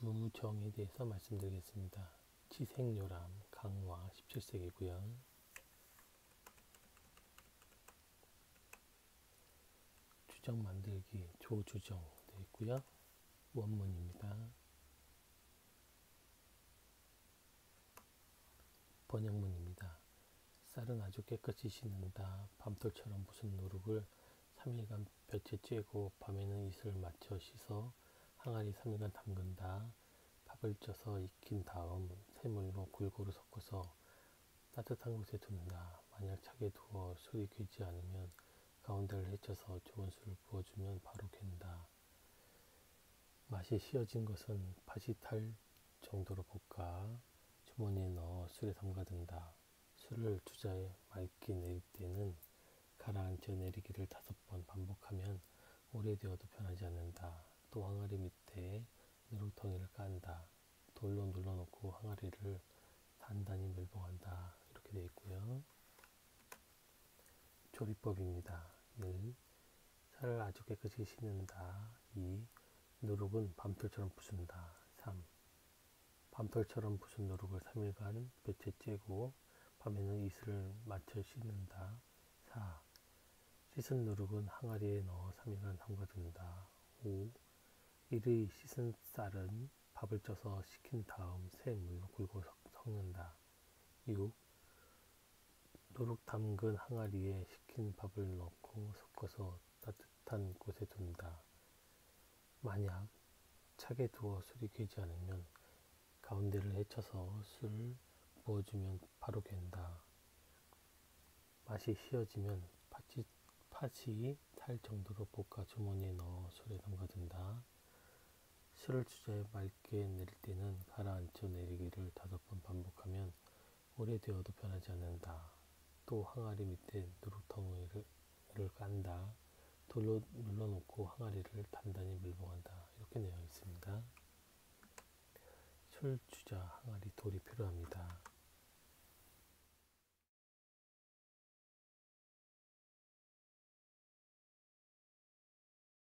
주정에 대해서 말씀드리겠습니다. 치생요람 강화 17세기고요. 주정 만들기 조주정 되어 있고요. 원문입니다. 번역문입니다. 쌀은 아주 깨끗이 씻는다. 밤톨처럼 부순 누룩을 3일간 볕에 쬐고 밤에는 이슬을 맞춰 씻어 항아리 3일간 담근다. 밥을 쪄서 익힌 다음 새물로 골고루 섞어서 따뜻한 곳에 둔다. 만약 차게 두어 술이 괴지 않으면 가운데를 헤쳐서 좋은 술을 부어주면 바로 갠다. 맛이 시어진 것은 팥이 탈 정도로 볶아 주머니에 넣어 술에 담가둔다. 술을 주자에 맑게 내릴 때는 가라앉혀 내리기를 5번 반복하면 오래되어도 변하지 않는다. 또 항아리 밑에 누룩덩이를 깐다. 돌로 눌러놓고 항아리를 단단히 밀봉한다. 이렇게 되어 있고요. 조리법입니다. 1. 쌀을 아주 깨끗이 씻는다. 2. 누룩은 밤톨처럼 부순다. 3. 밤톨처럼 부순 누룩을 3일간 볕에 쬐고 밤에는 이슬을 맞춰 씻는다. 4. 씻은 누룩은 항아리에 넣어 3일간 담가둔다. 5. 이르이 씻은 쌀은 밥을 쪄서 식힌 다음 새 물로 골고루 섞는다. 6. 누룩 담근 항아리에 식힌 밥을 넣고 섞어서 따뜻한 곳에 둔다. 만약 차게 두어 술이 괴지 않으면 가운데를 헤쳐서 술 부어주면 바로 갠다. 맛이 시어지면 팥이 탈 정도로 볶아 주머니에 넣어 술에 담가둔다. 술을 주자에 맑게 내릴 때는 가라앉혀 내리기를 5번 반복하면 오래되어도 변하지 않는다. 또 항아리 밑에 누룩덩이를 깐다. 돌로 눌러놓고 항아리를 단단히 밀봉한다. 이렇게 되어 있습니다. 술 주자 항아리 돌이 필요합니다.